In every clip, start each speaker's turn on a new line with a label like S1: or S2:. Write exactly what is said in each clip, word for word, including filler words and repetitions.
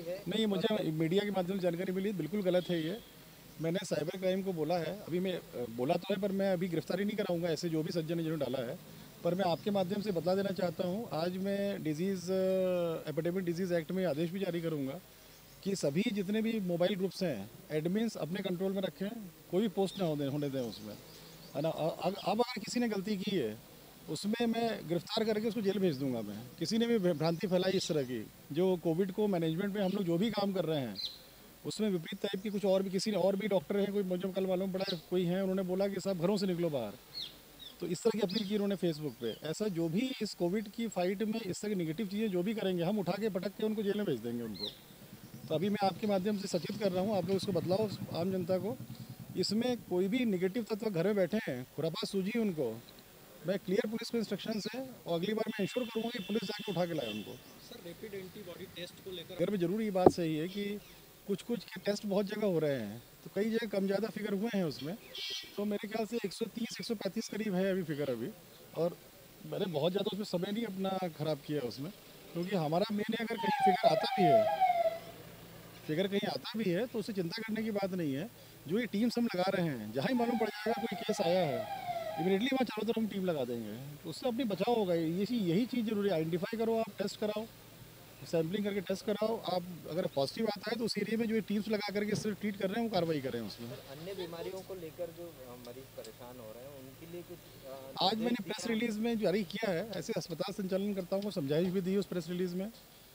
S1: कोई है?
S2: नहीं, मुझे मीडिया के माध्यम से जानकारी मिली, बिल्कुल गलत है ये। मैंने साइबर क्राइम को बोला है, अभी मैं अ, बोला तो है, पर मैं अभी गिरफ्तारी नहीं कराऊंगा ऐसे जो भी सज्जन ने जिन्होंने डाला है। पर मैं आपके माध्यम से बता देना चाहता हूँ, आज मैं डिजीज़ एपिडेमिक डिजीज़ एक्ट में आदेश भी जारी करूँगा कि सभी जितने भी मोबाइल ग्रुप्स हैं, एडमिन्स अपने कंट्रोल में रखें, कोई भी पोस्ट ना होने होने दें उसमें, है ना। अ- अब अब अगर किसी ने गलती की है, उसमें मैं गिरफ्तार करके उसको जेल भेज दूंगा। मैं किसी ने भी भ्रांति फैलाई इस तरह की, जो कोविड को मैनेजमेंट में हम लोग जो भी काम कर रहे हैं उसमें विपरीत टाइप की कुछ और भी, किसी ने और भी डॉक्टर हैं, कोई मुझे कल मालूम पड़ा कोई है, उन्होंने बोला कि सब घरों से निकलो बाहर, तो इस तरह की अपील की उन्होंने फेसबुक पे। ऐसा जो भी इस कोविड की फाइट में इस तरह की निगेटिव चीज़ें जो भी करेंगे, हम उठा के पटक के उनको जेल में भेज देंगे उनको। तो अभी मैं आपके माध्यम से सचेत कर रहा हूँ, आप लोग इसको बदलाओ आम जनता को। इसमें कोई भी निगेटिव तत्व घर में बैठे हैं, खुरापात सूझी उनको, मैं क्लियर पुलिस को इंस्ट्रक्शंस है और अगली बार मैं इंश्योर करूँगा कि पुलिस जाके उठा के लाए उनको।
S3: सर रैपिड एंटीबॉडी टेस्ट को लेकर
S2: अगर में जरूर ये बात सही है कि कुछ कुछ के टेस्ट बहुत जगह हो रहे हैं, तो कई जगह कम ज़्यादा फिगर हुए हैं उसमें। तो मेरे ख्याल से एक सौ तीस एक सौ पैंतीस करीब है अभी फिगर अभी। और मैंने बहुत ज़्यादा उसमें समय नहीं अपना ख़राब किया उसमें, क्योंकि हमारा मेन है, अगर कहीं फिगर आता भी है, फिगर कहीं आता भी है तो उससे चिंता करने की बात नहीं है। जो ये टीम्स हम लगा रहे हैं, जहाँ ही मालूम पड़ जाएगा कोई केस आया है, इमीडिएटली वहाँ चारों तरफ हम टीम लगा देंगे, तो उससे अपनी बचाव होगा। ये चीज़ यही चीज़ जरूरी है, आइडेंटिफाई करो, आप टेस्ट कराओ, सैम्पलिंग करके टेस्ट कराओ। आप अगर पॉजिटिव आता है तो उस एरिया में जो टीम्स लगा करके सिर्फ ट्रीट कर रहे हैं वो कार्रवाई करें उसमें।
S1: सर अन्य बीमारियों को लेकर जो अ, मरीज परेशान हो रहे हैं उनके लिए कुछ अ,
S2: आज
S1: निर्देश
S2: मैंने
S1: दिए
S2: प्रेस
S1: हैं?
S2: रिलीज़ में जारी किया है, ऐसे अस्पताल संचालनकर्ताओं को समझाइश भी दी है उस प्रेस रिलीज़ में।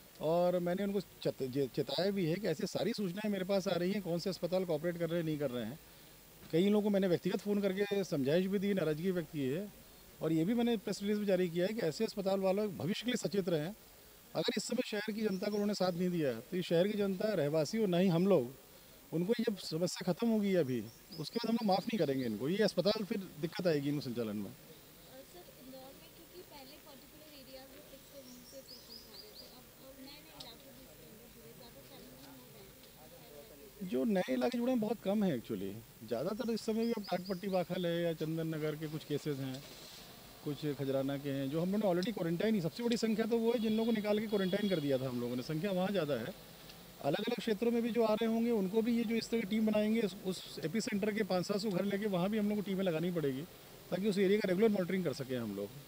S2: और मैंने उनको चत, जे- चेताया भी है कि ऐसी सारी सूचनाएं मेरे पास आ रही हैं, कौन से अस्पताल कॉपरेट कर रहे हैं नहीं कर रहे हैं। कई लोगों को मैंने व्यक्तिगत फ़ोन करके समझाइश भी दी, नाराज़गी व्यक्त की है। और ये भी मैंने प्रेस रिलीज़ में जारी किया है कि ऐसे अस्पताल वालों भविष्य के लिए सचेत रहें। अगर इस समय शहर की जनता को उन्होंने साथ नहीं दिया, तो ये शहर की जनता, रहवासी और ना ही हम लोग, उनको ये जब समस्या खत्म होगी अभी, उसके बाद हम लोग माफ़ नहीं करेंगे इनको, ये अस्पताल फिर दिक्कत आएगी इनको संचालन में।
S4: अ, सर इंदौर में क्योंकि पहले पर्टिकुलर एरियाज में फिक्स से वहीं से पेशेंट्स आ रहे थे, अब अब नए नए इलाके भी इसके अंदर जुड़े, ज़्यादा चैलेंजिंग हो गए हैं साइबर केसेस।
S2: जो नए इलाके जुड़े हैं बहुत कम है एक्चुअली। ज़्यादातर इस समय भी अब टाटपट्टी बाखल है या चंदन नगर के कुछ केसेस हैं, कुछ खजराना के हैं, जो हम लोगों ने ऑलरेडी क्वारंटाइन ही, सबसे बड़ी संख्या तो वो है जिन लोगों को निकाल के क्वारंटाइन कर दिया था हम लोगों ने, संख्या वहाँ ज़्यादा है। अलग अलग क्षेत्रों में भी जो आ रहे होंगे उनको भी ये जो इस तरह की टीम बनाएंगे, उस, उस एपी सेंटर के पाँच सात सौ घर लेके वहाँ भी हम लोग को टीमें लगानी पड़ेगी, ताकि उस एरिया का रेगुलर मॉनिटरिंग कर सकें हम लोग।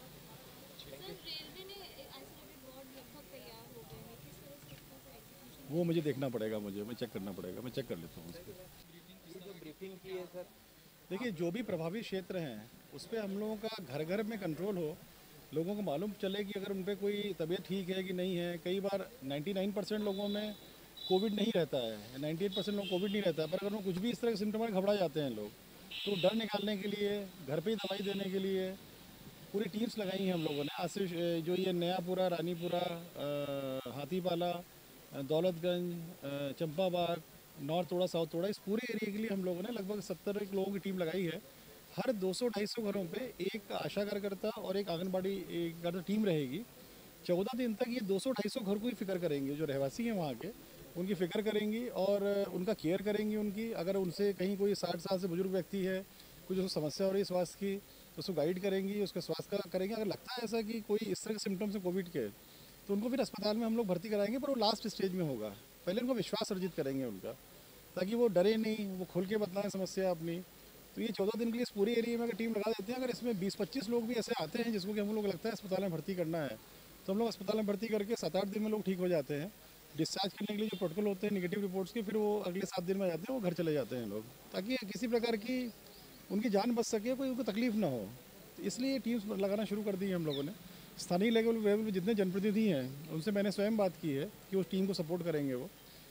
S4: सर रेलवे ने आइसोलेटेड वार्ड लगभग तैयार हो गए हैं, किस तरह से इसका फिर एग्जीक्यूशन
S2: वो
S4: किया
S2: मुझे
S4: जाएगा?
S2: देखना पड़ेगा, मुझे मैं चेक करना पड़ेगा, मैं चेक कर लेता हूँ उसको।
S1: ये जो ब्रीफिंग की है सर,
S2: देखिए, जो भी प्रभावित क्षेत्र हैं उस पर हम लोगों का घर घर में कंट्रोल हो, लोगों को मालूम चले कि अगर उन पर कोई तबीयत ठीक है कि नहीं है। कई बार निन्यानवे परसेंट लोगों में कोविड नहीं रहता है, अट्ठानवे परसेंट लोग कोविड नहीं रहता है, पर अगर उनको कुछ भी इस तरह के सिम्टम है घबरा जाते हैं लोग, तो डर निकालने के लिए, घर पे ही दवाई देने के लिए पूरी टीम्स लगाई हैं हम लोगों ने। आज से अ, जो ये नयापुरा, रानीपुरा, अ, हाथीपाला, अ, दौलतगंज, अ, चंपाबाग, नॉर्थ तोड़ा, साउथ तोड़ा, इस पूरे एरिया के लिए हम लोगों ने लगभग सत्तर लोगों की टीम लगाई है। हर दो सौ ढाई सौ घरों पे एक आशा कार्यकर्ता और एक आंगनबाड़ी एक कार्यकर्ता टीम रहेगी। चौदह दिन तक ये दो सौ ढाई सौ घर को ही फिक्र करेंगे, जो रहवासी हैं वहाँ के, उनकी फ़िक्र करेंगी और उनका केयर करेंगी उनकी। अगर उनसे कहीं कोई साठ साल से बुजुर्ग व्यक्ति है, कुछ उसको समस्या हो रही है स्वास्थ्य की, तो उसको गाइड करेंगी, उसके स्वास्थ्य का करेंगे। अगर लगता है ऐसा कि कोई इस तरह के सिम्टम्स है कोविड के, तो उनको फिर अस्पताल में हम लोग भर्ती कराएंगे, पर वो लास्ट स्टेज में होगा। पहले उनको विश्वास अर्जित करेंगे उनका, ताकि वो डरे नहीं, वो खुल के बतलाएं समस्या अपनी। तो ये चौदह दिन के लिए इस पूरे एरिया में अगर टीम लगा देते हैं, अगर इसमें बीस पच्चीस लोग भी ऐसे आते हैं जिसको कि हम लोग लगता है अस्पताल में भर्ती करना है, तो हम लोग अस्पताल में भर्ती करके सात आठ दिन में लोग ठीक हो जाते हैं। डिस्चार्ज करने के लिए जो प्रोटोकॉल होते हैं निगेटिव रिपोर्ट्स के, फिर वो अगले सात दिन में आ जाते हैं, वो घर चले जाते हैं लोग, ताकि किसी प्रकार की उनकी जान बच सके, कोई उनको तकलीफ ना हो। तो इसलिए टीम्स लगाना शुरू कर दी है हम लोगों ने। स्थानीय लेवल लेवल पे जितने जनप्रतिनिधि हैं उनसे मैंने स्वयं बात की है कि उस टीम को सपोर्ट करेंगे वो।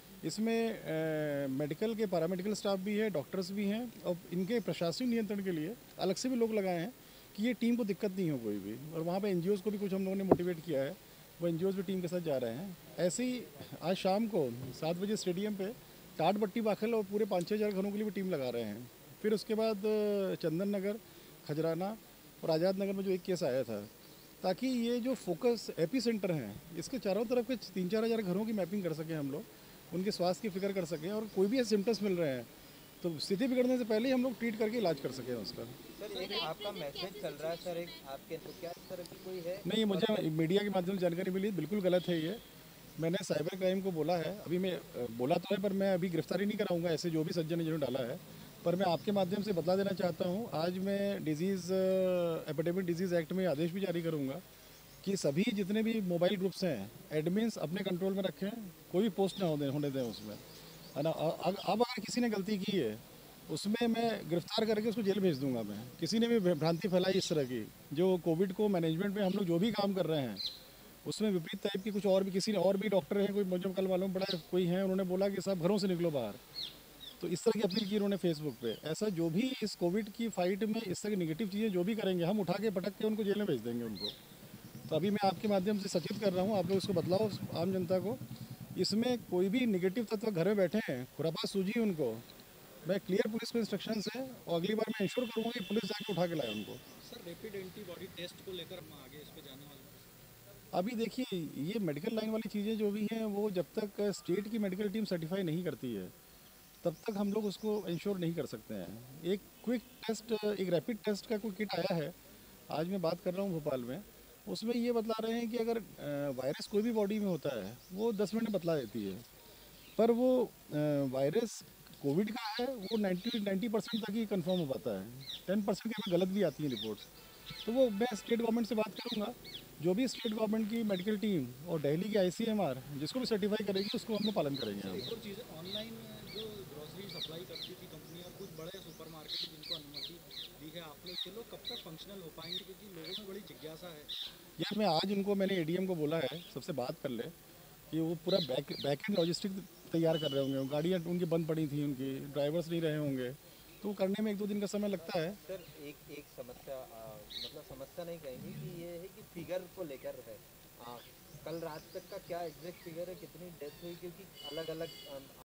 S2: इसमें मेडिकल के पैरामेडिकल स्टाफ भी है, डॉक्टर्स भी हैं, और इनके प्रशासनिक नियंत्रण के लिए अलग से भी लोग लगाए हैं कि ये टीम को दिक्कत नहीं हो कोई भी। और वहाँ पे एनजीओज़ को भी कुछ हम लोगों ने मोटिवेट किया है, वो एनजीओज़ भी टीम के साथ जा रहे हैं। ऐसे ही आज शाम को सात बजे स्टेडियम पे टाट बट्टी बाखल और पूरे पाँच छः हज़ार घरों के लिए भी टीम लगा रहे हैं। फिर उसके बाद अ, चंदन नगर, खजराना और आज़ाद नगर में जो एक केस आया था, ताकि ये जो फोकस एपी सेंटर हैं इसके चारों तरफ के तीन चार हज़ार घरों की मैपिंग कर सकें हम लोग, उनके स्वास्थ्य की फिक्र कर सकें, और कोई भी ऐसे सिम्टम्स मिल रहे हैं तो स्थिति बिगड़ने से पहले ही हम लोग ट्रीट करके इलाज कर सकें उसका।
S1: सर एक आपका मैसेज चल रहा है सर, एक आपके तो क्या इस तरह की कोई है?
S2: नहीं,
S1: और अगर
S2: मुझे मीडिया के माध्यम से जानकारी मिली, बिल्कुल गलत है ये। मैंने साइबर क्राइम को बोला है, अभी मैं अ, बोला तो है पर मैं अभी गिरफ्तारी नहीं कराऊंगा ऐसे जो भी सज्जन है जिन्होंने डाला है। पर मैं आपके माध्यम से बता देना चाहता हूँ, आज मैं डिजीज़ एपिडेमिक डिजीज़ एक्ट में आदेश भी जारी करूंगा कि सभी जितने भी मोबाइल ग्रुप्स हैं एडमिन्स अपने कंट्रोल में रखें, कोई भी पोस्ट ना होने होने दें उसमें, है ना। अ- अ- अब अगर किसी ने गलती की है उसमें मैं गिरफ्तार करके उसको जेल भेज दूंगा। मैं किसी ने भी भ्रांति फैलाई इस तरह की, जो कोविड को मैनेजमेंट में हम लोग जो भी काम कर रहे हैं उसमें विपरीत टाइप की कुछ और भी किसी ने और भी डॉक्टर हैं, कोई मुझे कल मालूम पड़ा है कोई है, उन्होंने बोला कि साहब घरों से निकलो बाहर, तो इस तरह की अपील की उन्होंने फेसबुक पे। ऐसा जो भी इस कोविड की फाइट में इस तरह की निगेटिव चीज़ें जो भी करेंगे हम उठा के पटक के उनको जेल में भेज देंगे उनको। तो अभी मैं आपके माध्यम से सचेत कर रहा हूँ, आप लोग इसको बदलाओ आम जनता को। इसमें कोई भी निगेटिव तत्व घर में बैठे हैं, खुरापात सूझी उनको, मैं क्लियर पुलिस को इंस्ट्रक्शंस है और अगली बार मैं इंश्योर करूँगा कि पुलिस जाके उठा के लाए उनको।
S3: सर रैपिड एंटीबॉडी टेस्ट को लेकर हम आगे इस पे जाने वाले हैं।
S2: अभी देखिए ये मेडिकल लाइन वाली चीज़ें जो भी हैं वो जब तक स्टेट की मेडिकल टीम सर्टिफाई नहीं करती है तब तक हम लोग उसको इंश्योर नहीं कर सकते हैं। एक क्विक टेस्ट, एक रैपिड टेस्ट का कोई किट आया है, आज मैं बात कर रहा हूँ भोपाल में, उसमें ये बतला रहे हैं कि अगर अ, वायरस कोई भी बॉडी में होता है वो दस मिनट में बतला देती है, पर वो अ, वायरस कोविड का है वो नाइन्टी नाइन्टी परसेंट तक ही कंफर्म हो पाता है, टेन परसेंट के में गलत भी आती हैं रिपोर्ट्स। तो वो मैं स्टेट गवर्नमेंट से बात करूंगा, जो भी स्टेट गवर्नमेंट की मेडिकल टीम और दिल्ली की आईसीएमआर जिसको भी सर्टिफाई करेगी उसको हम लोग पालन करेंगे हम।
S3: एक और चीज़ है, ऑनलाइन जो ग्रोसरी सप्लाई करती थी कंपनी और कुछ बड़े सुपर मार्केट जिनको अनुमति दी है आप लोग, ये लोग कब तक फंक्शनल हो पाएंगे, क्योंकि लोगों में बड़ी जिज्ञासा है।
S2: यार मैं आज उनको मैंने एडीएम को बोला है सबसे बात कर ले कि वो पूरा बैक बैक एंड लॉजिस्टिक तैयार कर रहे होंगे, गाड़ियाँ उनकी बंद पड़ी थी, उनकी ड्राइवर्स नहीं रहे होंगे, तो वो करने में एक दो दिन का समय लगता है।
S1: सर एक एक समस्या, आ, मतलब समस्या नहीं कहेंगे कि ये है कि फिगर को लेकर है। आ, कल रात तक का क्या एग्जैक्ट फिगर है, कितनी डेथ हुई, क्योंकि अलग अलग